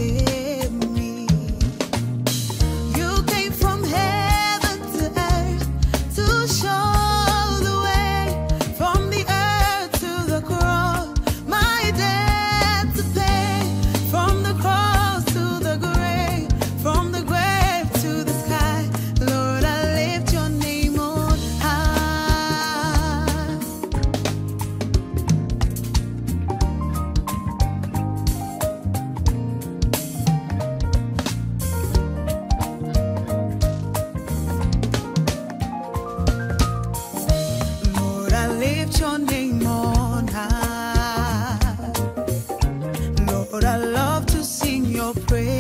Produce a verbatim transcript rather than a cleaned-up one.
save me. You came from heaven to earth to show the way, from the earth to the cross, my debt to pay, from the cross to the grave, from the grave to the sky. Lord, I lift your name on high. Lord, I lift your name on high. Lord, I love to sing your praise.